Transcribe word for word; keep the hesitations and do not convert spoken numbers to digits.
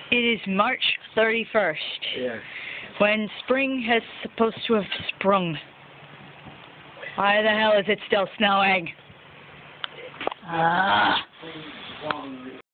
It is March thirty-first. Yeah. When spring has supposed to have sprung. Why the hell is it still snowing? Ah.